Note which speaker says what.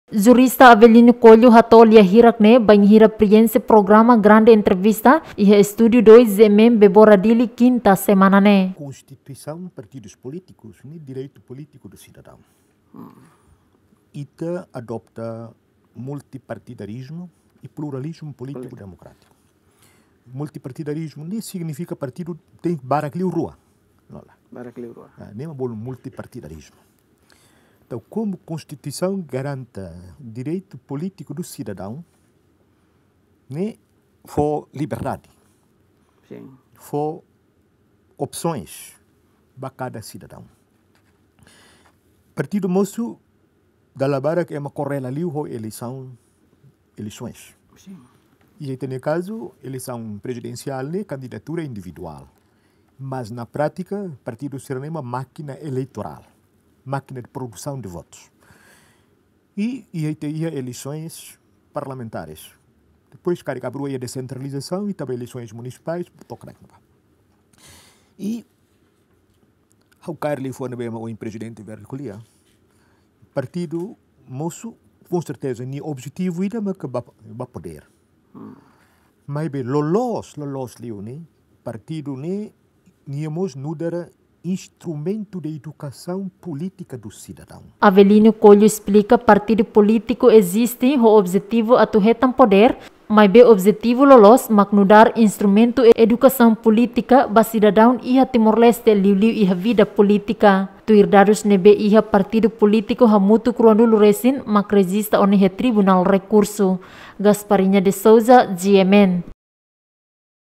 Speaker 1: Jurista Avelino Colho Hatolha Hirakne, banhira priense programa Grande Entrevista e Estúdio 2 Zemem Beboradili quinta semana né.
Speaker 2: Constituição, partidos políticos, nem direito político do cidadão. ITA adopta multipartidarismo e pluralismo político democrático. Multipartidarismo nem significa partido tem baracliu rua.
Speaker 3: Baracliu rua.
Speaker 2: Nem é bolo multipartidarismo. Então, como a Constituição garante o direito político do cidadão, né, for liberdade,
Speaker 3: Sim.
Speaker 2: for opções para cada cidadão. Partido moço da Labara que é uma correla ali ou eleições.
Speaker 3: Sim.
Speaker 2: E aí, no caso, eleição presidencial, né, candidatura individual. Mas, na prática, o partido será uma máquina eleitoral. Máquina de produção de votos. E aí teria eleições parlamentares. Depois carregou a descentralização e também eleições municipais. E o Carly foi o presidente vermelho. Partido moço, com certeza, nem objetivo ainda, mas que vai poder. Mas bem, lolos liu, né? Partido, né? Níamos nudara instrumento de educação política do cidadão.
Speaker 1: Avelino Colho explica partido político existe o objetivo atuhetan poder, mas be objetivo lolos maknudar instrumento educação política ba cidadão iha Timor-Leste liu iha vida política. Tuir darus nebe iha partido político hamutu kruanulu resin mak resista onehe tribunal recurso. Gasparinya de Souza, GMN.